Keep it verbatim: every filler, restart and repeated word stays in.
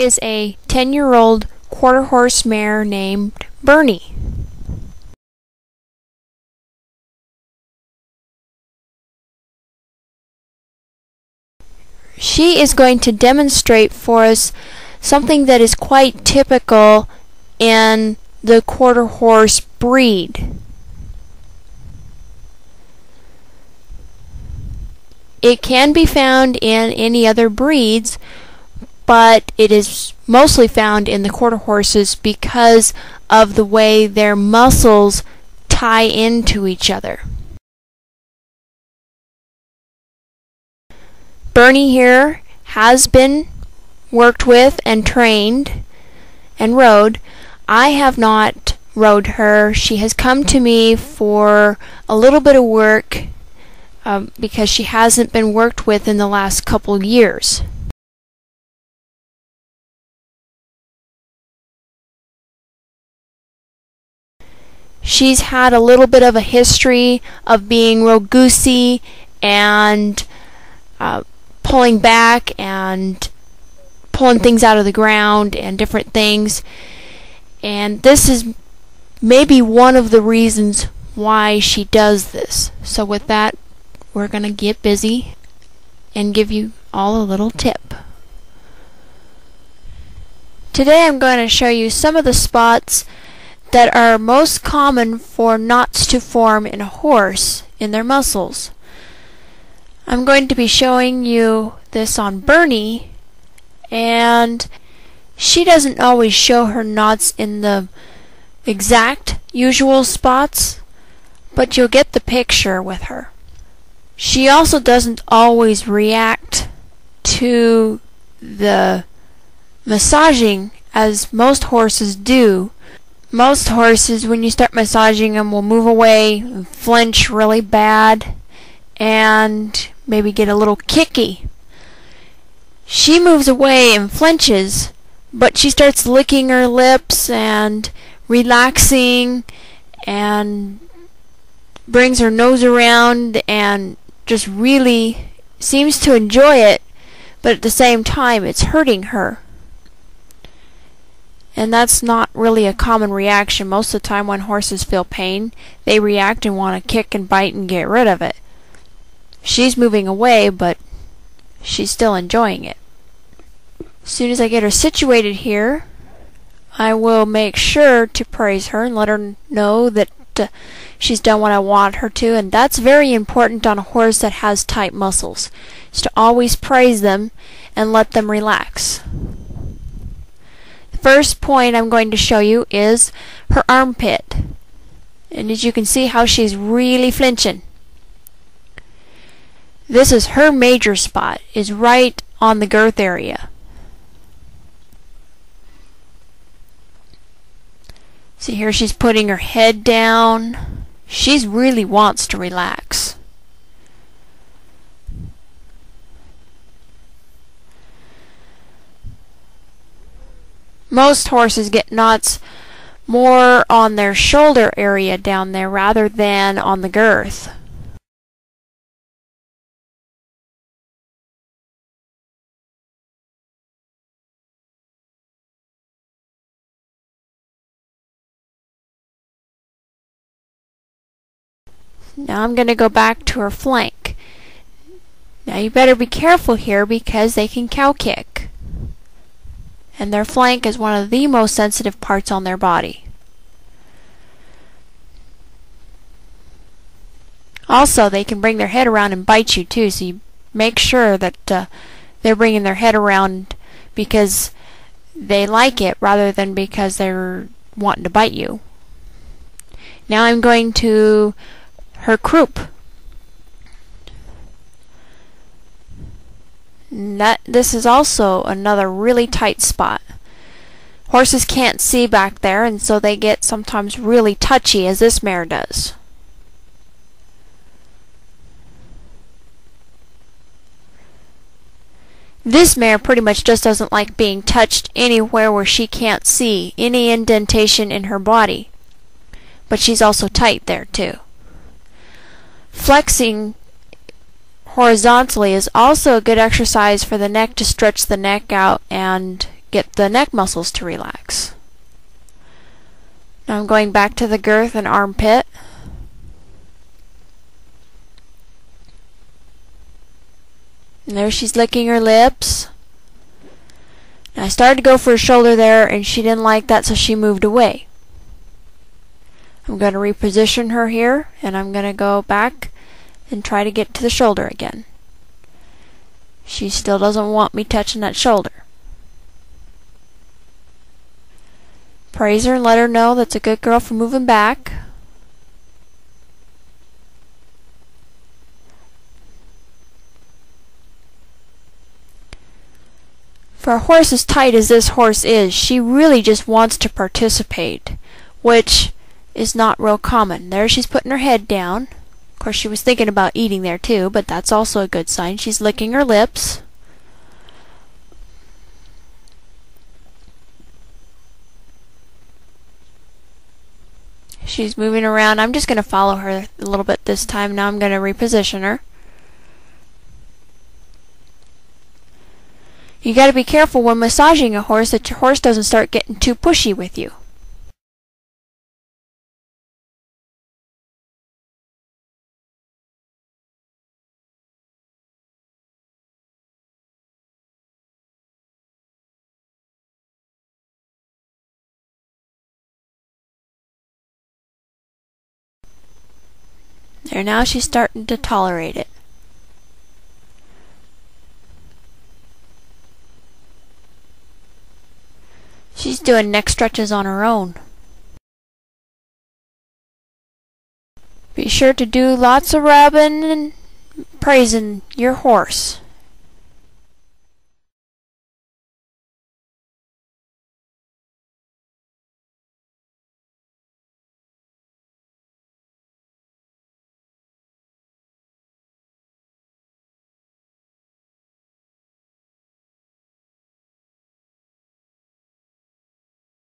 is a ten-year-old quarter horse mare named Bernie. She is going to demonstrate for us something that is quite typical in the quarter horse breed. It can be found in any other breeds, but it is mostly found in the quarter horses because of the way their muscles tie into each other. Bernie here has been worked with and trained and rode. I have not rode her. She has come to me for a little bit of work um, because she hasn't been worked with in the last couple years. She's had a little bit of a history of being real goosey and uh, pulling back and pulling things out of the ground and different things, and this is maybe one of the reasons why she does this. So with that, we're going to get busy and give you all a little tip. Today I'm going to show you some of the spots that are most common for knots to form in a horse in their muscles. I'm going to be showing you this on Bernie, and she doesn't always show her knots in the exact usual spots, but you'll get the picture with her. She also doesn't always react to the massaging as most horses do. Most horses, when you start massaging them, will move away and flinch really bad and maybe get a little kicky. She moves away and flinches, but she starts licking her lips and relaxing and brings her nose around and just really seems to enjoy it, but at the same time it's hurting her. And that's not really a common reaction. Most of the time when horses feel pain, they react and want to kick and bite and get rid of it. She's moving away, but she's still enjoying it. As soon as I get her situated here, I will make sure to praise her and let her know that uh, she's done what I want her to, and that's very important on a horse that has tight muscles, is to always praise them and let them relax. The first point I'm going to show you is her armpit, and as you can see how she's really flinching. This is her major spot, is right on the girth area. See here, she's putting her head down. She really wants to relax. Most horses get knots more on their shoulder area down there rather than on the girth. Now I'm going to go back to her flank. Now you better be careful here because they can cow kick. And their flank is one of the most sensitive parts on their body. Also, they can bring their head around and bite you too, so you make sure that uh, they're bringing their head around because they like it rather than because they're wanting to bite you. Now I'm going to her croup. That, this is also another really tight spot. Horses can't see back there, and so they get sometimes really touchy, as this mare does. This mare pretty much just doesn't like being touched anywhere where she can't see any indentation in her body. But she's also tight there too. Flexing horizontally is also a good exercise for the neck to stretch the neck out and get the neck muscles to relax. Now I'm going back to the girth and armpit. And there she's licking her lips. And I started to go for her shoulder there, and she didn't like that, so she moved away. I'm going to reposition her here, and I'm going to go back and try to get to the shoulder again. She still doesn't want me touching that shoulder. Praise her and let her know that's a good girl for moving back. For a horse as tight as this horse is, she really just wants to participate, which is not real common. There she's putting her head down. Of course, she was thinking about eating there too, but that's also a good sign. She's licking her lips. She's moving around. I'm just going to follow her a little bit this time. Now I'm going to reposition her. You got to be careful when massaging a horse that your horse doesn't start getting too pushy with you. There, now she's starting to tolerate it. She's doing neck stretches on her own. Be sure to do lots of rubbing and praising your horse.